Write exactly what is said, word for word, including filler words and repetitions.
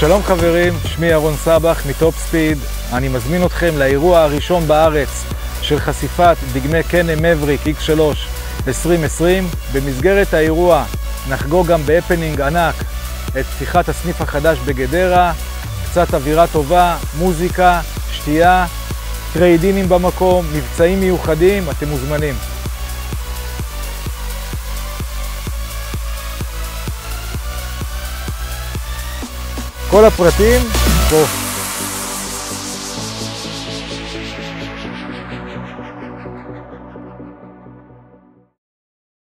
שלום חברים, שמי ירון סבח מטופ ספיד. אני מזמין אתכם לאירוע הראשון בארץ של חשיפת דגמי קנם מבריק אקס שלוש עשרים עשרים. במסגרת האירוע נחגוג גם בהפנינג ענק את פתיחת הסניף החדש בגדרה, קצת אווירה טובה, מוזיקה, שתייה, טריידינים במקום, מבצעים מיוחדים, אתם מוזמנים. כל הפרטים פה.